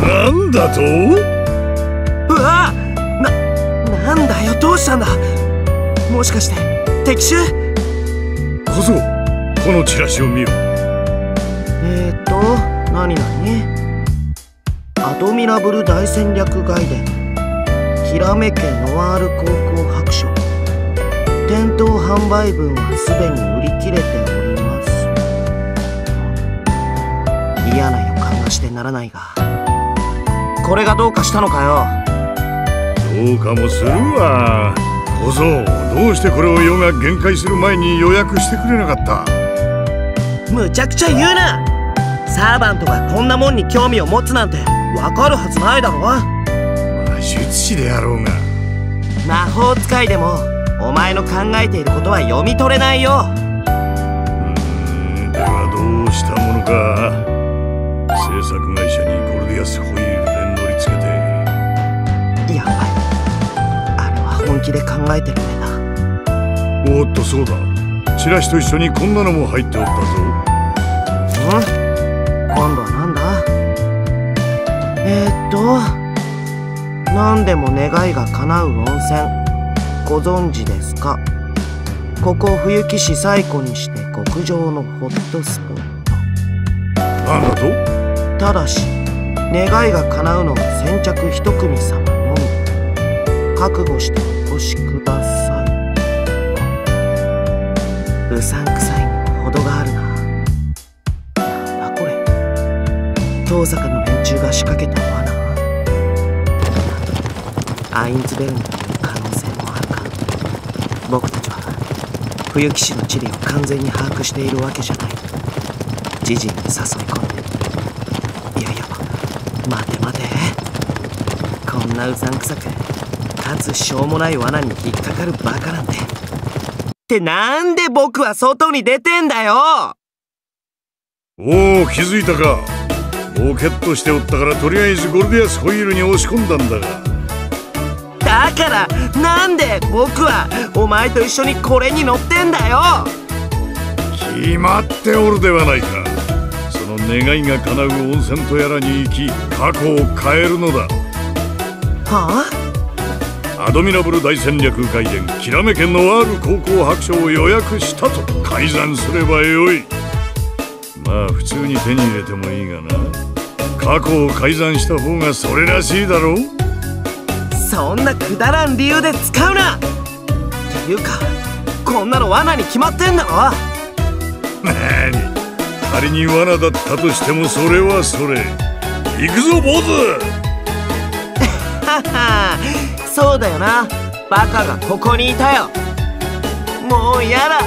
なんだと？ うわ！なんだよ、どうしたんだ？もしかして敵襲？ 小僧、このチラシを見ろ。 何アドミラブル大戦略外伝、ひらめけノワール高校白書、店頭販売分はすでに売り切れております。嫌な予感がしてならないが、これがどうかしたのかよ。 どうかもするわ。小僧、どうしてこれを世が限界する前に予約してくれなかった？ むちゃくちゃ言うな。サーバントがこんなもんに興味を持つなんてわかるはずないだろ。 魔術師であろうが。 魔法使いでもお前の考えていることは読み取れないよ。 ではどうしたものか。制作会社にゴルディアスホイールで乗り付けて。 やばい、あれは本気で考えてるんだ。 おっと、そうだ。チラシと一緒にこんなのも入っておったぞ。 今度はなんだ？何でも願いが叶う温泉、ご存知ですか？ここ冬木市最古にして極上のホットスポット。 なんだと？ ただし願いが叶うのは先着一組様のみ。覚悟してお越しください。うさんくさいにも程があるな。なんだこれ。遠坂の連中が仕掛けた罠。アインズベルンという可能性もあるか。僕たちは冬木氏の地理を完全に把握しているわけじゃない。知事に誘い込んで。いやいや、待て待て。こんなうさんくさくかつしょうもない罠に引っかかるバカなんて。ってなんで僕は外に出てんだよ。 おお、気づいたか。ボケっとしておったからとりあえずゴルディアスホイールに押し込んだんだが。 だからなんで僕はお前と一緒にこれに乗ってんだよ。 決まっておるではないか。その願いが叶う温泉とやらに行き過去を変えるのだ。 はあ？アドミラブル大戦略外伝きらめけノワール高校白書を予約したと改ざんすればよい。まあ普通に手に入れてもいいがな。過去を改ざんした方がそれらしいだろう。 そんなくだらん理由で使うな。っていうかこんなの罠に決まってんだろ。 なに、仮に罠だったとしてもそれはそれ。行くぞ坊主。 はは、そうだよな。バカがここにいたよ。もうやだ。